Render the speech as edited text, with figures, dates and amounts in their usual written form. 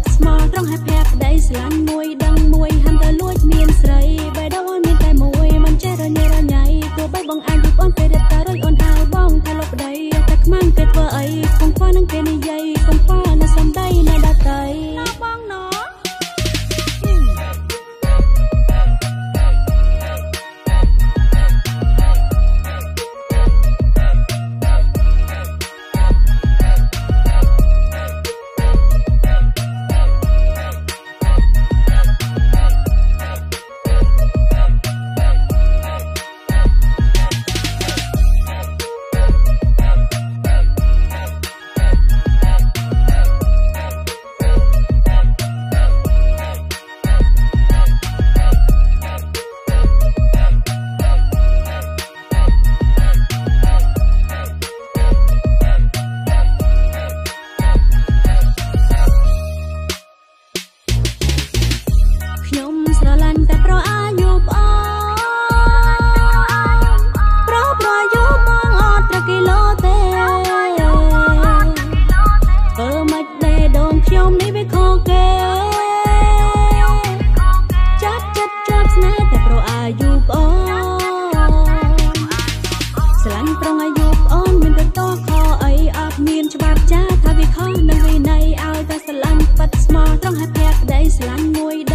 ស្មោះត្រង់ហើយភ័ក្រប្តីស្រឡាញ់មួយដឹងមួយហាន់ទៅលួចមានស្រីបេះដូងមានតែមួយមិនចេះរញ៉េរញ៉ៃទោះបីបងអាចយូរអូនពេលរត់តែរួចអូនហៅបងថាលោកប្តីតែខ្មាំងគេធ្វើអីកុំខ្វល់នឹងគេនិយាយកុំខ្វល់នៅសំដីនៅដតៃណាបងណោខ្ញុំស្រឡាញ់តែប្រអាយុបងប្រអាយុបងអត់ត្រគីឡូទេធ្វើមិនដេដងខ្ញុំនេះវាខុសគេចាប់ចិត្តជាប់ស្នេហ៍តែប្រអាយុបងស្រឡាញ់ប្រងអាយុបងមានតែតខអីអត់មានច្បាប់ចាថាវាខុសនឹងវិន័យឲ្យតែស្រឡាញ់ប៉ិតស្មោះត្រង់ហើយភ័ក្រប្តីស្រឡាញ់មួយ